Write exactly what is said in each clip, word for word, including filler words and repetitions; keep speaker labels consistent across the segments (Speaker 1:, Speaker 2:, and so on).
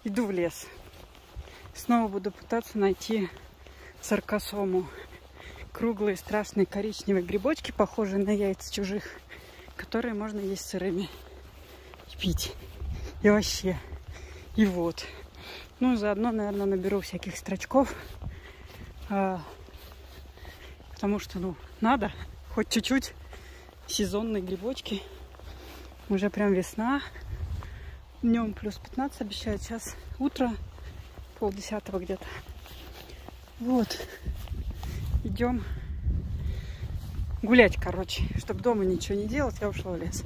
Speaker 1: Иду в лес. Снова буду пытаться найти циркосому. Круглые страшные коричневые грибочки, похожие на яйца чужих, которые можно есть сырыми. И пить. И вообще. И вот. Ну, заодно, наверное, наберу всяких строчков. А, потому что, ну, надо. Хоть чуть-чуть. Сезонные грибочки. Уже прям весна. Днем плюс пятнадцать обещают. Сейчас утро. Полдесятого где-то. Вот. Идем гулять, короче. Чтобы дома ничего не делать, я ушла в лес.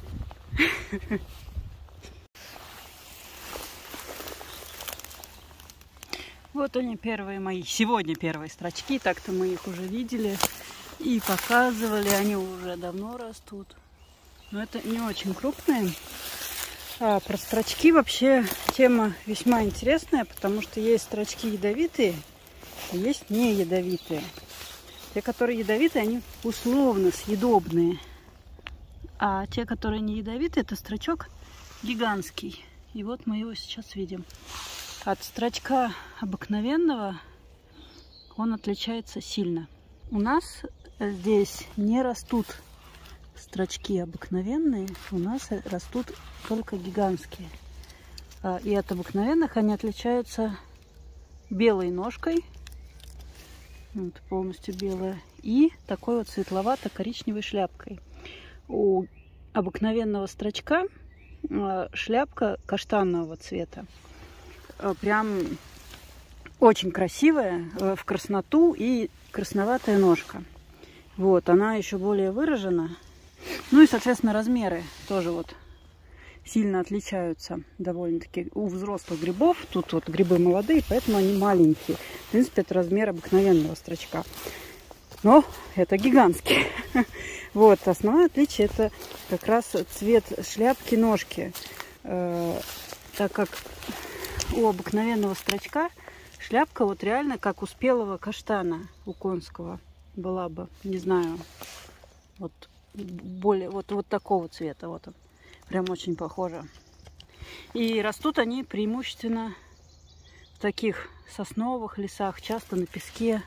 Speaker 1: Вот они, первые мои. Сегодня первые строчки. Так-то мы их уже видели и показывали. Они уже давно растут. Но это не очень крупные. А про строчки вообще тема весьма интересная, потому что есть строчки ядовитые, а есть не ядовитые. Те, которые ядовитые, они условно съедобные. А те, которые не ядовитые, это строчок гигантский. И вот мы его сейчас видим. От строчка обыкновенного он отличается сильно. У нас здесь не растут строчки обыкновенные, у нас растут только гигантские. И от обыкновенных они отличаются белой ножкой, вот, полностью белая, и такой вот светловато-коричневой шляпкой. У обыкновенного строчка шляпка каштанового цвета. Прям очень красивая, в красноту, и красноватая ножка. Вот, она еще более выражена. Ну и, соответственно, размеры тоже вот сильно отличаются довольно-таки у взрослых грибов. Тут вот грибы молодые, поэтому они маленькие. В принципе, это размер обыкновенного строчка. Но это гигантский. Вот, основное отличие — это как раз цвет шляпки ножки. Так как у обыкновенного строчка шляпка вот реально как у спелого каштана, у конского была бы, не знаю, вот более вот, вот такого цвета. Вот он. Прям очень похоже. И растут они преимущественно в таких сосновых лесах, часто на песке.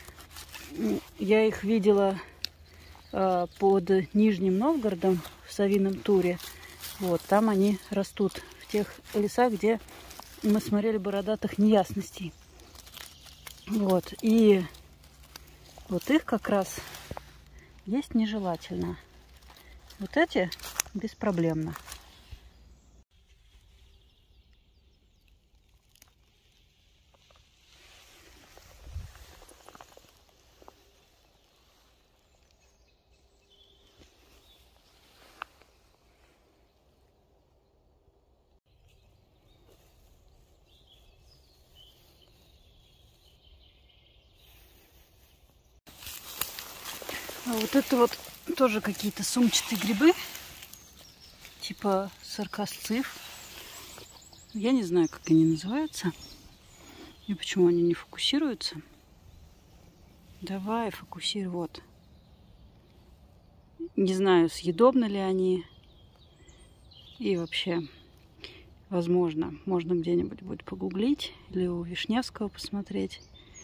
Speaker 1: Я их видела э, под Нижним Новгородом в Савином Туре. Вот, там они растут в тех лесах, где мы смотрели бородатых неясностей. Вот, и вот их как раз есть нежелательно. Вот эти беспроблемно. А вот это вот тоже какие-то сумчатые грибы, типа циркосциф. Я не знаю, как они называются и почему они не фокусируются. Давай, фокусируй. Вот. Не знаю, съедобны ли они. И вообще, возможно, можно где-нибудь будет погуглить или у Вишневского посмотреть.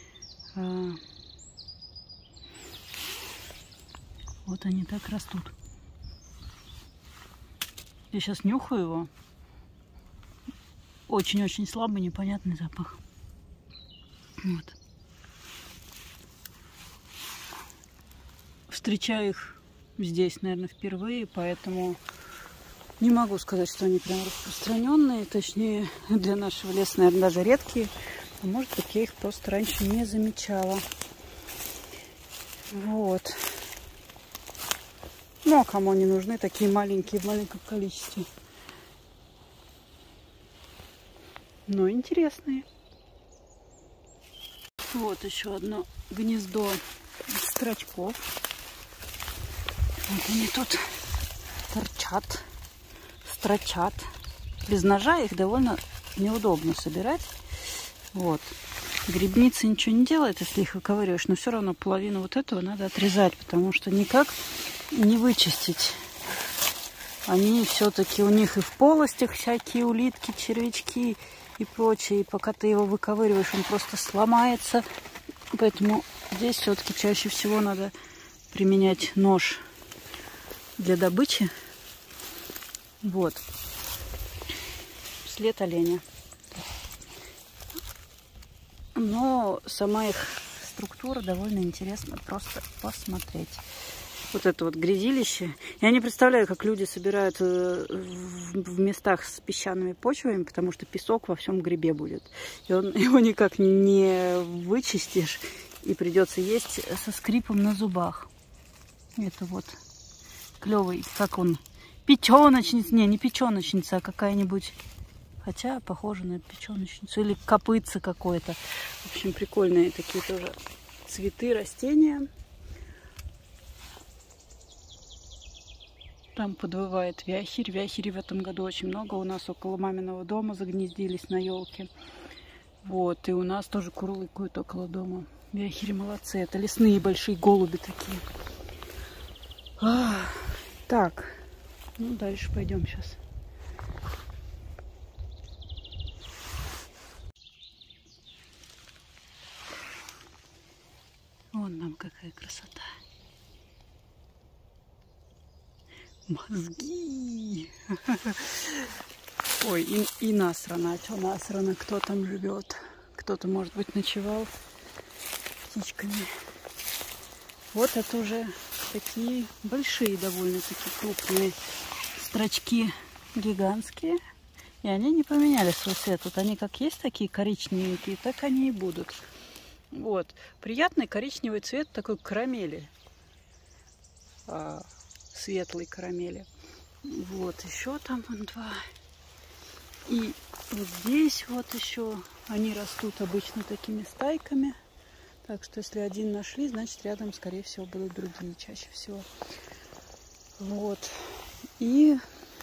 Speaker 1: Вот они так растут. Я сейчас нюхаю его. Очень-очень слабый, непонятный запах. Вот. Встречаю их здесь, наверное, впервые, поэтому не могу сказать, что они прям распространенные. Точнее, для нашего леса, наверное, даже редкие. А может быть, я их просто раньше не замечала. Вот. Ну, а кому они нужны такие маленькие, в маленьком количестве? Но интересные. Вот еще одно гнездо строчков. Вот они тут торчат, строчат. Без ножа их довольно неудобно собирать. Вот. Грибница ничего не делает, если их выковыриваешь, но все равно половину вот этого надо отрезать, потому что никак не вычистить они все-таки, у них и в полостях всякие улитки, червячки и прочее. И пока ты его выковыриваешь, он просто сломается. Поэтому здесь все-таки чаще всего надо применять нож для добычи. Вот. След оленя. Но сама их структура довольно интересна просто посмотреть. Вот это вот грязилище. Я не представляю, как люди собирают в местах с песчаными почвами, потому что песок во всем грибе будет. И он, его никак не вычистишь, и придется есть со скрипом на зубах. Это вот клевый, как он, печеночница, не, не печеночница, а какая-нибудь, хотя похоже на печеночницу, или копытце какое-то. В общем, прикольные такие тоже цветы, растения. Там подвывает вяхерь. Вяхерей в этом году очень много. У нас около маминого дома загнездились на елке. Вот. И у нас тоже курлыкают около дома. Вяхери молодцы. Это лесные большие голуби такие. А, так. Ну, дальше пойдем сейчас. Вон нам какая красота. Мозги. Ой, и, и насрано. А что насрано? Кто там живет? Кто-то, может быть, ночевал птичками. Вот это уже такие большие, довольно-таки крупные строчки, гигантские. И они не поменяли свой цвет. Вот они как есть такие коричневенькие, так они и будут. Вот. Приятный коричневый цвет такой карамели. Светлой карамели. Вот еще там вон два. И вот здесь вот еще они растут обычно такими стайками. Так что если один нашли, значит рядом, скорее всего, будут другие чаще всего. Вот. И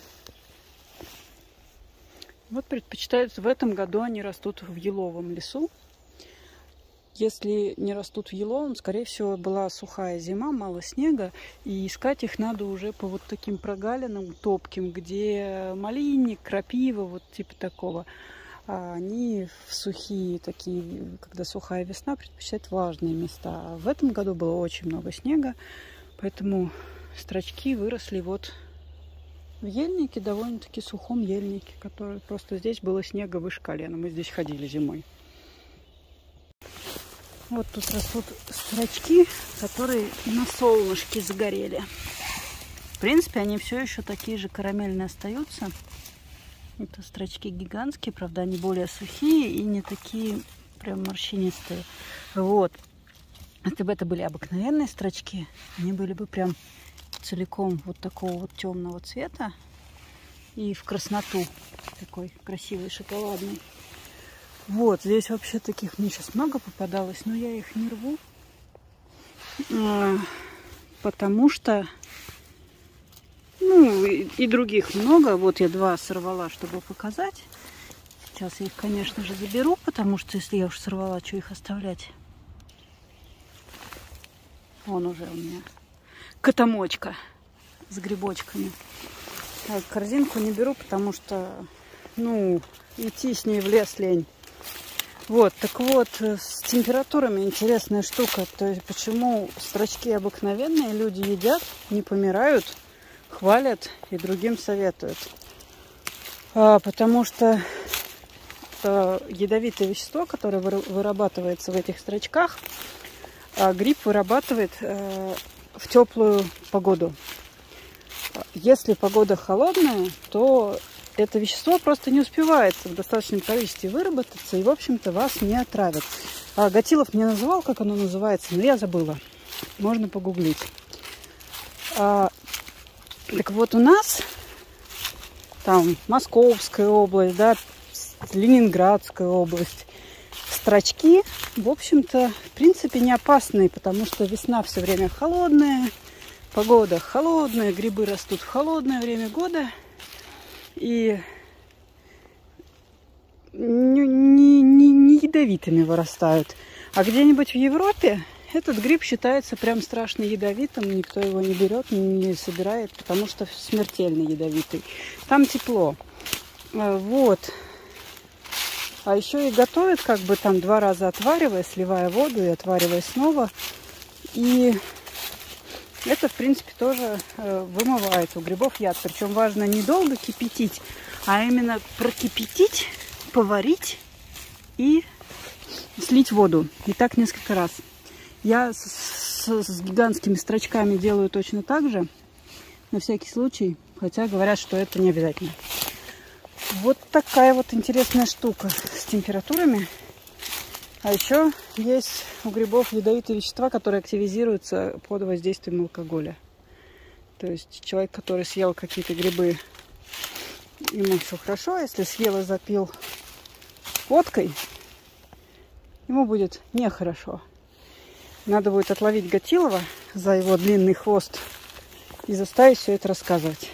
Speaker 1: вот предпочитают, в этом году они растут в еловом лесу. Если не растут в еловом, скорее всего, была сухая зима, мало снега, и искать их надо уже по вот таким прогалинам топким, где малинник, крапива, вот типа такого. А они в сухие такие, когда сухая весна, предпочитают влажные места. А в этом году было очень много снега, поэтому строчки выросли вот в ельнике, довольно-таки сухом ельнике, который просто здесь было снега выше колена. Мы здесь ходили зимой. Вот тут растут строчки, которые на солнышке загорели. В принципе, они все еще такие же карамельные остаются. Это строчки гигантские, правда, они более сухие и не такие прям морщинистые. Вот. Если бы это были обыкновенные строчки, они были бы прям целиком вот такого вот темного цвета и в красноту, такой красивый, шоколадный. Вот, здесь вообще таких мне сейчас много попадалось, но я их не рву, потому что, ну, и, и других много. Вот я два сорвала, чтобы показать. Сейчас я их, конечно же, заберу, потому что если я уж сорвала, что их оставлять? Вон уже у меня котомочка с грибочками. Так, корзинку не беру, потому что, ну, идти с ней в лес лень. Вот, так вот, с температурами интересная штука. То есть, почему строчки обыкновенные люди едят, не помирают, хвалят и другим советуют. А, потому что а, ядовитое вещество, которое вырабатывается в этих строчках, а, гриб вырабатывает а, в теплую погоду. Если погода холодная, то это вещество просто не успевает в достаточном количестве выработаться и, в общем-то, вас не отравит. А Гатилов мне называл, как оно называется, но я забыла. Можно погуглить. А, так вот, у нас там Московская область, да, Ленинградская область, строчки, в общем-то, в принципе, не опасные, потому что весна все время холодная, погода холодная, грибы растут в холодное время года. И не, не, не, не ядовитыми вырастают. А где-нибудь в Европе этот гриб считается прям страшно ядовитым. Никто его не берет, не собирает, потому что смертельно ядовитый. Там тепло. Вот. А еще и готовят, как бы там два раза отваривая, сливая воду и отваривая снова. И это, в принципе, тоже вымывает у грибов яд. Причем важно не долго кипятить, а именно прокипятить, поварить и слить воду. И так несколько раз. Я с, с, с гигантскими строчками делаю точно так же, на всякий случай, хотя говорят, что это не обязательно. Вот такая вот интересная штука с температурами. А еще есть у грибов ядовитые вещества, которые активизируются под воздействием алкоголя. То есть человек, который съел какие-то грибы, ему все хорошо. Если съел и запил водкой, ему будет нехорошо. Надо будет отловить Гатилова за его длинный хвост и заставить все это рассказывать.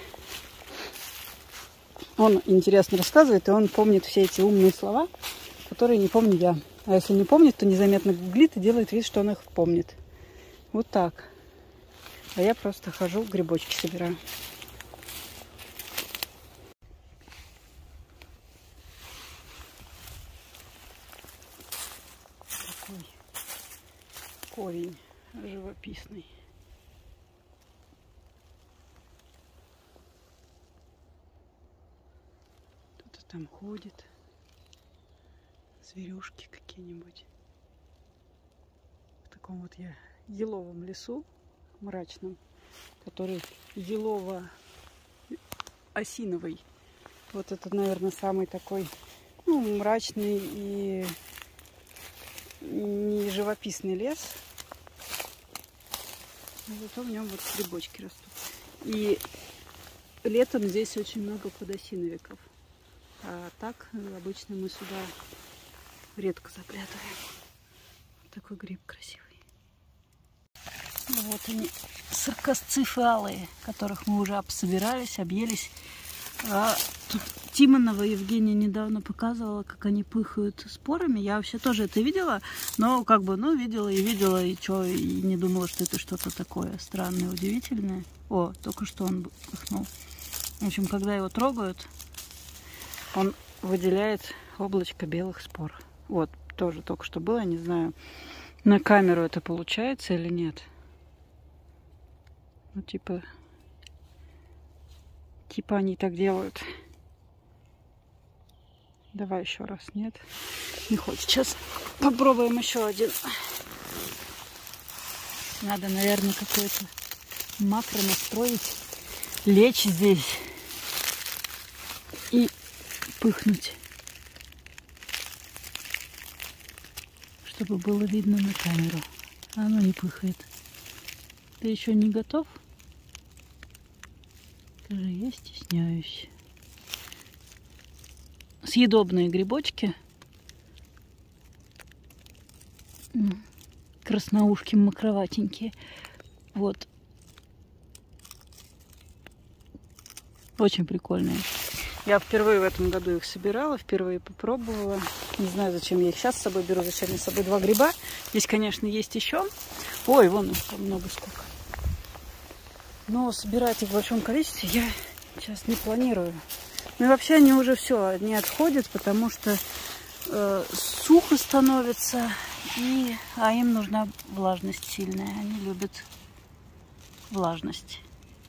Speaker 1: Он интересно рассказывает, и он помнит все эти умные слова, которые не помню я. А если не помнит, то незаметно гуглит и делает вид, что он их помнит. Вот так. А я просто хожу, грибочки собираю. Такой корень живописный. Кто-то там ходит. Зверюшки какие-нибудь. В таком вот я еловом лесу мрачном, который елово-осиновый. Вот это, наверное, самый такой, ну, мрачный и не живописный лес. Но зато в нем вот грибочки растут. И летом здесь очень много подосиновиков. А так обычно мы сюда редко заглядываем. Такой гриб красивый. Вот они, саркосцифы алые, которых мы уже обсобирались, объелись. А тут Тимонова Евгения недавно показывала, как они пыхают спорами. Я вообще тоже это видела, но как бы, ну, видела и видела, и что, и не думала, что это что-то такое странное, удивительное. О, только что он пыхнул. В общем, когда его трогают, он выделяет облачко белых спор. Вот, тоже только что было, не знаю, на камеру это получается или нет. Ну, типа, типа они так делают. Давай еще раз, нет? Не хочет. Сейчас попробуем еще один. Надо, наверное, какое-то макро настроить, лечь здесь и пыхнуть, чтобы было видно на камеру. А оно не пыхает. Ты еще не готов? Скажи, я стесняюсь. Съедобные грибочки. Красноушки макроватенькие. Вот. Очень прикольные. Я впервые в этом году их собирала, впервые попробовала. Не знаю, зачем я их сейчас с собой беру, зачем я с собой два гриба. Здесь, конечно, есть еще. Ой, вон их там много сколько. Но собирать их в большом количестве я сейчас не планирую. Ну и вообще они уже все, они отходят, потому что э, сухо становится, и, а им нужна влажность сильная. Они любят влажность.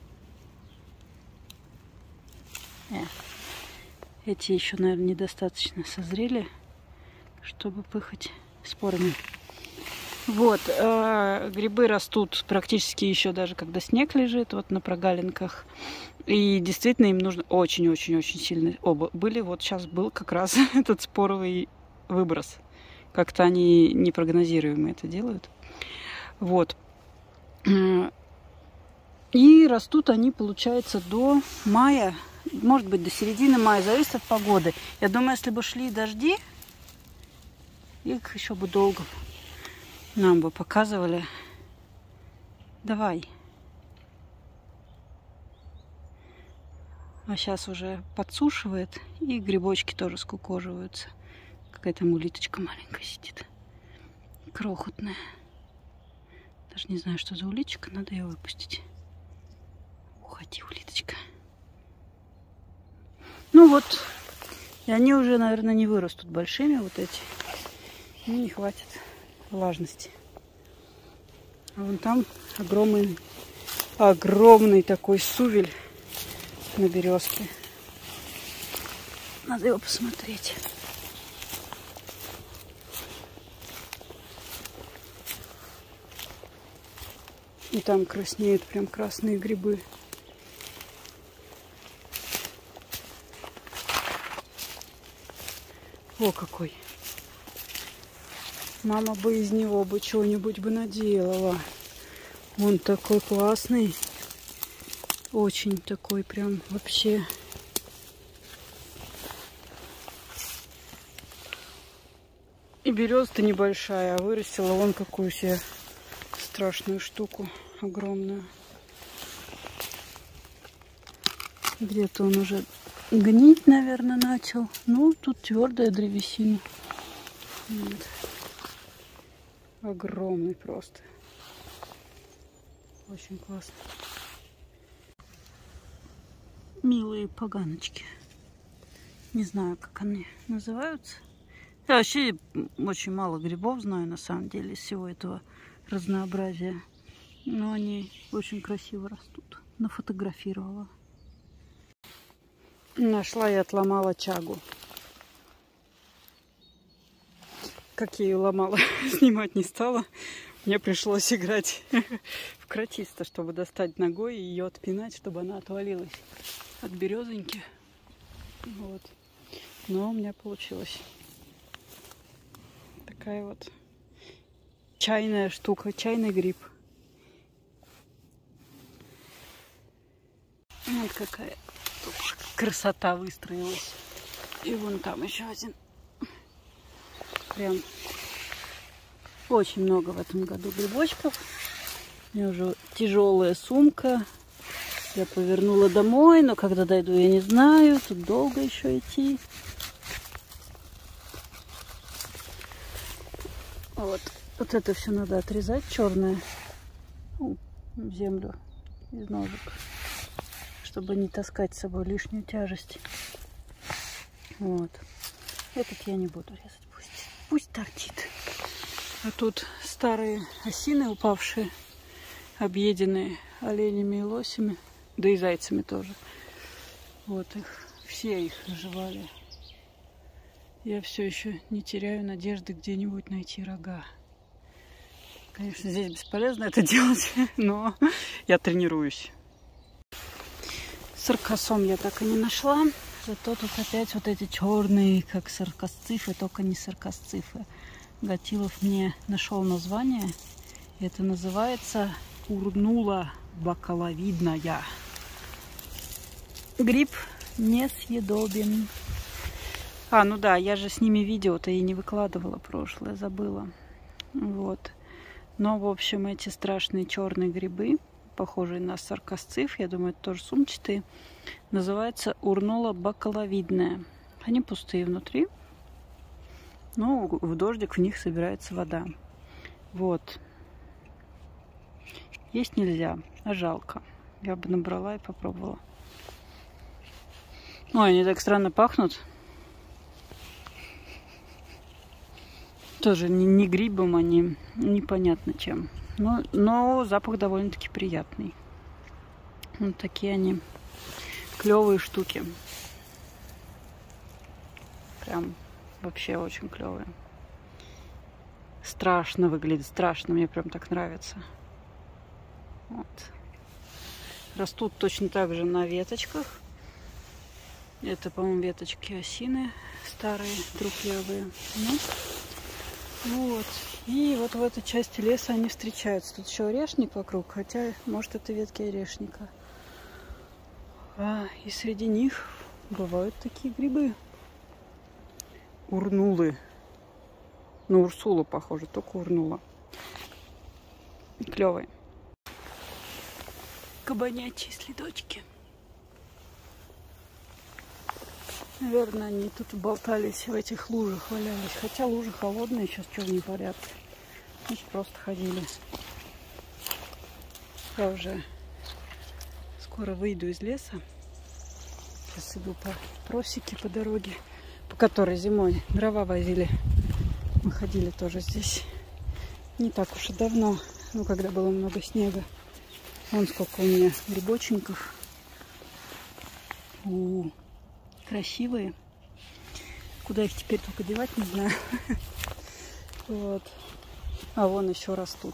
Speaker 1: Э. Эти еще, наверное, недостаточно созрели, чтобы пыхать спорами. Вот, э, грибы растут практически еще даже когда снег лежит, вот на прогалинках. И действительно им нужно очень-очень-очень сильно оба были. Вот сейчас был как раз этот споровый выброс. Как-то они непрогнозируемо это делают. Вот. И растут они, получается, до мая. Может быть, до середины мая. Зависит от погоды. Я думаю, если бы шли дожди, их еще бы долго нам бы показывали. Давай. А сейчас уже подсушивает, и грибочки тоже скукоживаются. Какая-то улиточка маленькая сидит. Крохотная. Даже не знаю, что за улиточка, надо ее выпустить. Уходи, улиточка. Ну вот, и они уже, наверное, не вырастут большими, вот эти. Им не хватит влажности. А вон там огромный, огромный такой сувель на березке. Надо его посмотреть. И там краснеют прям красные грибы. О, какой! Мама бы из него бы чего-нибудь бы наделала. Он такой классный. Очень такой прям вообще. И береза-то небольшая, а вырастила вон какую себе страшную штуку. Огромную. Где-то он уже гнить, наверное, начал. Ну, тут твердая древесина. Вот. Огромный просто. Очень классно. Милые поганочки. Не знаю, как они называются. Я вообще очень мало грибов знаю, на самом деле, из всего этого разнообразия. Но они очень красиво растут. Нафотографировала. Нашла и отломала чагу. Как я ее ломала, снимать не стала. Мне пришлось играть в кратиста, чтобы достать ногой и ее отпинать, чтобы она отвалилась от березоньки. Вот. Но у меня получилось. Такая вот чайная штука, чайный гриб. Вот какая тут красота выстроилась. И вон там еще один. Прям очень много в этом году грибочков. У меня уже тяжелая сумка. Я повернула домой, но когда дойду, я не знаю. Тут долго еще идти. Вот, вот это все надо отрезать, черное, ну, в землю из ножек, чтобы не таскать с собой лишнюю тяжесть. Вот. Этот я не буду резать, пусть, пусть торчит. А тут старые осины упавшие, объеденные оленями и лосями, да и зайцами тоже. Вот их, все их жевали. Я все еще не теряю надежды где-нибудь найти рога. Конечно, здесь бесполезно это делать, но я тренируюсь. Саркосом я так и не нашла. Зато тут опять вот эти черные, как саркосцифы, только не саркосцифы. Гатилов мне нашел название. Это называется урнула бакаловидная. Гриб несъедобен. А, ну да, я же с ними видео-то и не выкладывала прошлое, забыла. Вот. Но, в общем, эти страшные черные грибы, похожие на саркосциф, я думаю, это тоже сумчатые, называются урнула бакаловидная. Они пустые внутри, но в дождик в них собирается вода. Вот. Есть нельзя, а жалко. Я бы набрала и попробовала. Ой, они так странно пахнут. Тоже не, не грибом, они непонятно чем. Но, но запах довольно-таки приятный. Вот такие они клевые штуки. Прям вообще очень клевые. Страшно выглядит, страшно. Мне прям так нравится. Вот. Растут точно так же на веточках. Это, по-моему, веточки осины старые, трухлявые. Ну, вот. И вот в этой части леса они встречаются. Тут еще орешник вокруг, хотя, может, это ветки орешника. А, и среди них бывают такие грибы. Урнулы. На Урсулу похоже, только урнула. Клевые. Кабанячьи следочки. Наверное, они тут болтались в этих лужах, валялись. Хотя лужи холодные, сейчас что в непорядке. Значит, просто ходили. Я уже скоро выйду из леса. Сейчас иду по просеке, по дороге, по которой зимой дрова возили. Мы ходили тоже здесь не так уж и давно, ну, когда было много снега. Вон сколько у меня грибоченьков. У, красивые. Куда их теперь только девать, не знаю. Вот. А вон еще растут.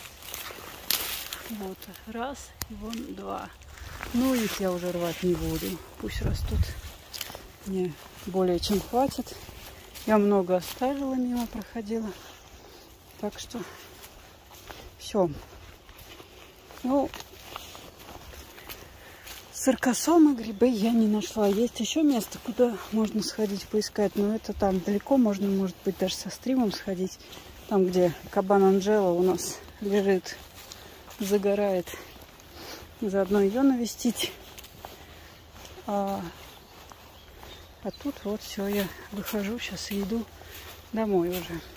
Speaker 1: Вот раз, и вон два. Ну, их я уже рвать не буду. Пусть растут. Мне более чем хватит. Я много оставила, мимо проходила. Так что все. Ну, саркосомы, грибы я не нашла. Есть еще место, куда можно сходить поискать. Но это там далеко. Можно, может быть, даже со стримом сходить. Там, где кабан Анжела у нас лежит, загорает. Заодно ее навестить. А, а тут вот все, я выхожу сейчас и иду домой уже.